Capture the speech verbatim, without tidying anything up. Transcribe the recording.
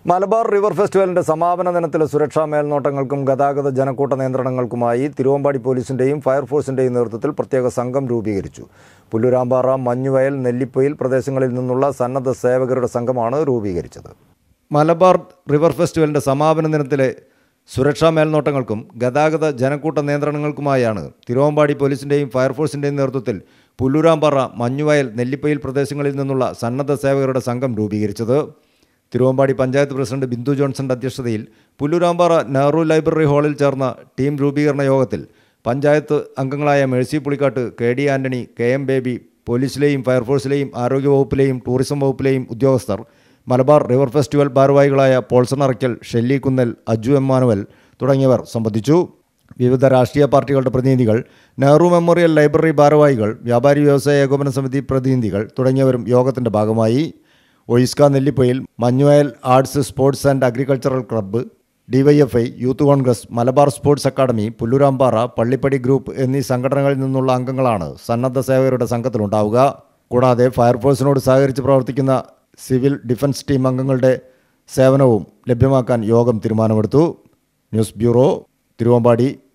Malabar river ഫെസ്റ്റിവലിന്റെ സമാപന ദിനത്തിലെ സുരക്ഷാ മേൽനോട്ടങ്ങൾക്കും ഗതാഗത ജനക്കൂട്ട നിയന്ത്രണങ്ങൾക്കുമായി തിരുവമ്പാടി പോലീസിന്റെയും ഫയർഫോഴ്സിന്റെയും നേതൃത്വത്തിൽ പ്രത്യേക സംഘം രൂപീകരിച്ചു. പുല്ലൂരാമ്പാറ, മഞ്ഞുവയൽ, നെല്ലിപ്പൊയിൽ പ്രദേശങ്ങളിൽ നിന്നുള്ള സന്നദ്ധ സേവകരുടെ സംഘമാണ് രൂപീകരിച്ചത്. മലബാർ റിവർ ഫെസ്റ്റിവലിന്റെ സമാപന ദിനത്തിലെ സുരക്ഷാ മേൽനോട്ടങ്ങൾക്കും ഗതാഗത ജനക്കൂട്ട നിയന്ത്രണങ്ങൾക്കുമായാണ് തിരുവമ്പാടി പോലീസിന്റെയും ഫയർഫോഴ്സിന്റെയും നേതൃത്വത്തിൽ പുല്ലൂരാമ്പാറ, മഞ്ഞുവയൽ, നെല്ലിപ്പൊയിൽ പ്രദേശങ്ങളിൽ നിന്നുള്ള സന്നദ്ധ സേവകരുടെ സംഘം രൂപീകരിച്ചത്. തിരുവമ്പാടി പഞ്ചായത്ത് പ്രസിഡന്റ് ബിന്ദു ജോൺസന്റെ അധ്യക്ഷതയിൽ പുല്ലൂരാമ്പാറ നെഹ്റു ലൈബ്രറി ഹാളിൽ ചേർന്ന ടീം രൂപീകരണ യോഗത്തിൽ പഞ്ചായത്ത് അംഗങ്ങളായ Mercy Pulikkattu, K D Antony, K M Baby, പോലീസിലെയും ഫയർഫോഴ്സിലെയും ആരോഗ്യവകുപ്പിലെയും ടൂറിസം വകുപ്പിലെയും ഉദ്യോഗസ്ഥർ, മലബാർ റിവർ ഫെസ്റ്റിവൽ ഭാരവാഹികളായ Paulson Arackal, Shelly Kunnel, Aju Emmanuel തുടങ്ങിയവർ സംബന്ധിച്ചു. വിവിധ രാഷ്ട്രീയ പാർട്ടികളുടെ പ്രതിനിധികൾ, നെഹ്റു മെമ്മോറിയൽ ലൈബ്രറി ഭാരവാഹികൾ, വ്യാപാരി വ്യവസായ ഏകോപന സമിതി പ്രതിനിധികൾ തുടങ്ങിയവരും യോഗത്തിൻ്റെ ഭാഗമായി. OISCA Nellipoyil, Manjuvayal arts, sports and agricultural club, DYFI, youth Congress, Malabar sports academy, Pullurampara, Pallippadi group എന്നീ സംഘടനകളിൽ നിന്നുള്ള അംഗങ്ങളാണ് സന്നദ്ധ സേവകരുടെ സംഘത്തിലുണ്ടാവുക. കൂടാതെ ഫയർഫോഴ്സിനോട് സഹകരിച്ച് പ്രവർത്തിക്കുന്ന സിവിൽ ഡിഫൻസ് ടീം അംഗങ്ങളുടെ സേവനവും ലഭ്യമാക്കാൻ യോഗം തീരുമാനമെടുത്തു. News bureau, Thiruvambady.